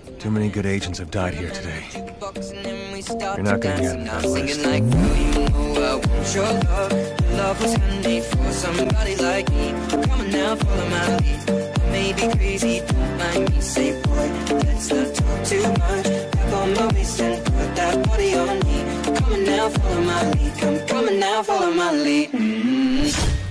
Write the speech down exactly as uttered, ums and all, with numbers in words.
Too many good agents have died here today. You're not gonna get on that list. Like, girl, you know I want your love. Your love was handmade for somebody like me. Come on now, follow my lead. I may be crazy, don't mind me. Say, boy, let's not talk too much. Grab on my waist and put that body on me. Come on now, follow my lead. Come, come on now, follow my lead. Mm-hmm.